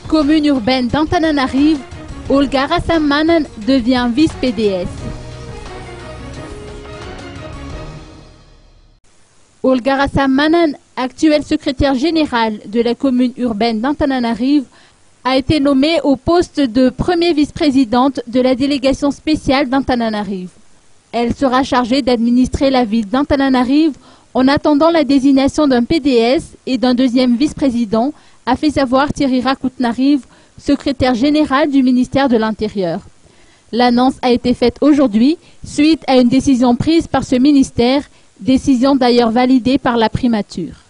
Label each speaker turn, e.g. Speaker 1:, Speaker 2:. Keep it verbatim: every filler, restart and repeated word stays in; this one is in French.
Speaker 1: Commune urbaine d'Antananarive, Olga Rassamanen devient vice-P D S. Olga Rassamanen, actuelle secrétaire générale de la commune urbaine d'Antananarive, a été nommée au poste de première vice-présidente de la délégation spéciale d'Antananarive. Elle sera chargée d'administrer la ville d'Antananarive en attendant la désignation d'un P D S et d'un deuxième vice-président, a fait savoir Thierry Rakoutnarive, secrétaire général du ministère de l'Intérieur. L'annonce a été faite aujourd'hui suite à une décision prise par ce ministère, décision d'ailleurs validée par la primature.